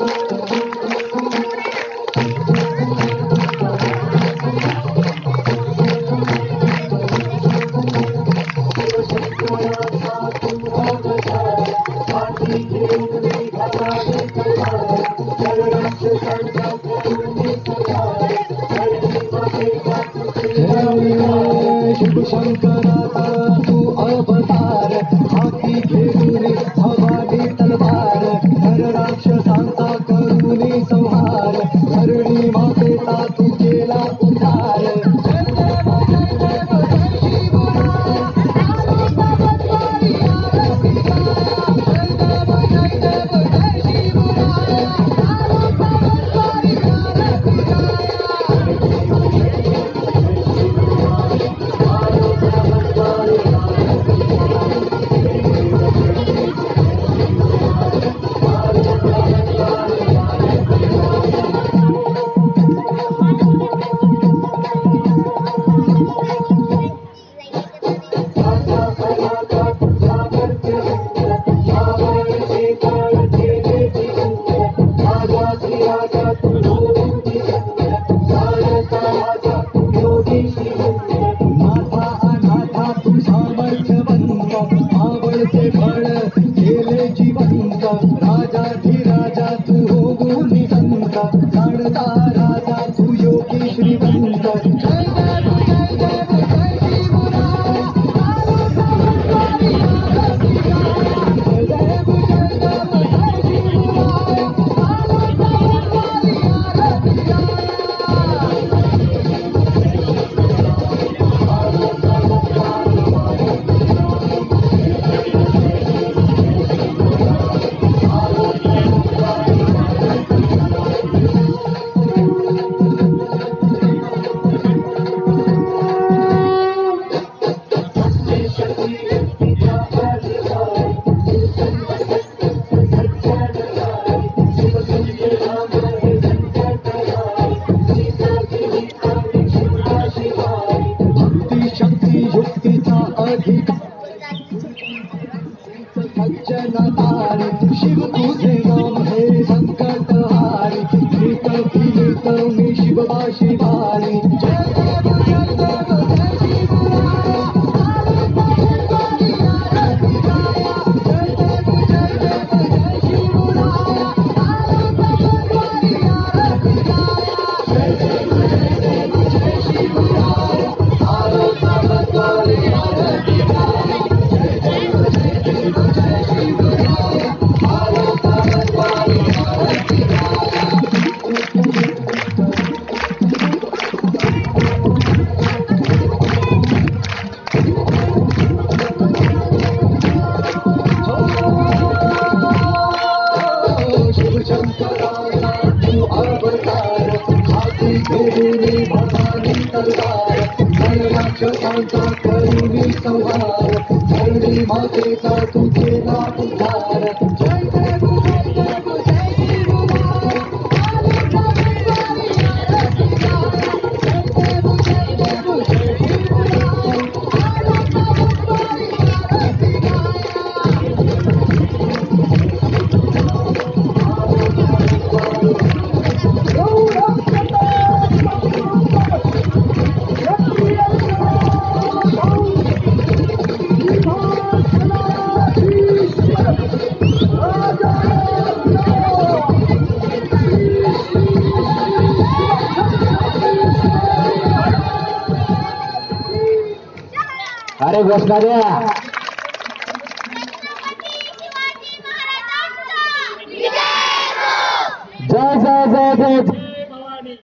शिव शंकराचा तू अवतार, हाती घेऊन भवानी तलवार, नर राक्षसांचा करुणी संहार, धरणी मातेचा तू केला उद्धार. राजा तू हो निसंत, जाणता राजा तू योगी श्रीमंत. जय देव जय देव जय शिवराय, जय देव जय देव जय शिवराय. शिव तुझे नाम है संकटहारी, नित नित मी शिवबा शिवानी. जय देव जय देव जय शिवराय, जय देव जय देव जय शिवराय. राक्षसांचा करुणी संहार, धरणी मातेचा तू केला उद्धार. जय देव जय देव जय शिवराय, जय देव जय देव जय शिवराय. अरे घोषणा द्या. जय जय जय जय.